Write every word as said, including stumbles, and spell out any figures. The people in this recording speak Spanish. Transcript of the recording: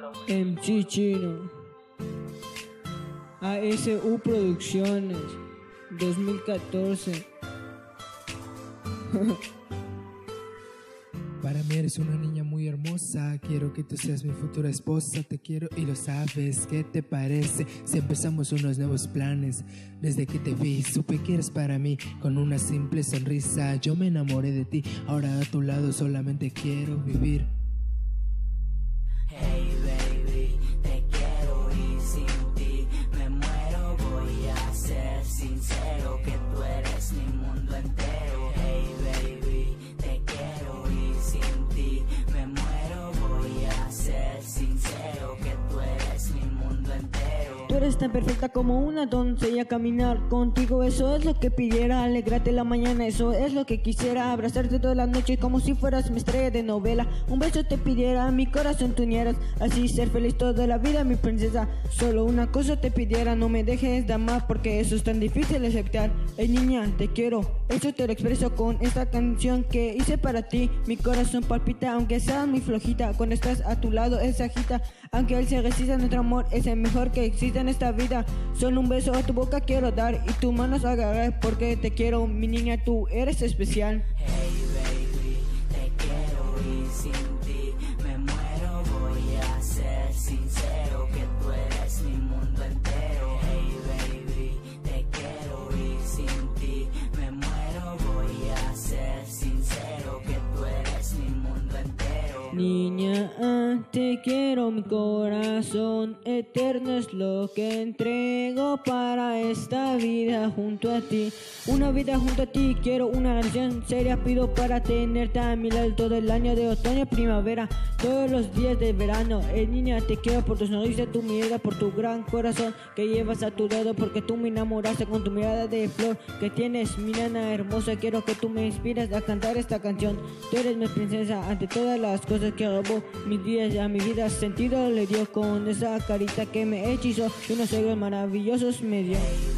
M C Chino. A S U Producciones. dos mil catorce. Para mí eres una niña muy hermosa, quiero que tú seas mi futura esposa, te quiero y lo sabes. ¿Qué te parece si empezamos unos nuevos planes? Desde que te vi supe que eres para mí, con una simple sonrisa yo me enamoré de ti, ahora a tu lado solamente quiero vivir. Hey baby, te quiero y sin ti me muero, voy a ser sincero que tú eres mi mundo entero. Hey baby, te quiero y sin ti me muero, voy a ser sincero que tú eres mi mundo entero. Tú eres tan perfecta como una doncella, caminar contigo eso es lo que pidiera, alegrarte la mañana eso es lo que quisiera, abrazarte toda la noche como si fueras mi estrella de novela, un beso te pidiera, mi corazón tú unieras, así ser feliz toda la vida mi princesa, solo una cosa te pidiera, no me dejes de amar porque eso es tan difícil de aceptar. Hey niña, te quiero, eso te lo expreso con esta canción que hice para ti, mi corazón palpita aunque seas muy flojita, cuando estás a tu lado él se agita, aunque él se resista, nuestro amor es el mejor que existe en esta vida, solo un beso a tu boca quiero dar y tus manos agarrar porque te quiero, mi niña, tú eres especial. Hey baby, te quiero y sin ti me muero, voy a ser sincero que tú eres mi mundo entero. Hey baby, te quiero y sin ti me muero, voy a ser sincero que tú eres mi mundo entero. Niña, ah, te quiero, mi corazón eterno es lo que entrego para esta vida junto a ti. Una vida junto a ti, quiero una canción seria, pido para tenerte a mi lado todo el año de otoño y primavera, todos los días de verano. Eh, niña, te quiero por tu sonrisa, tu mirada, por tu gran corazón que llevas a tu lado, porque tú me enamoraste con tu mirada de flor que tienes, mi nena hermosa, quiero que tú me inspiras a cantar esta canción. Tú eres mi princesa, ante todas las cosas que robó mis días, a mi vida sentido le dio con esa carita que me hechizó y unos ojos maravillosos me dio.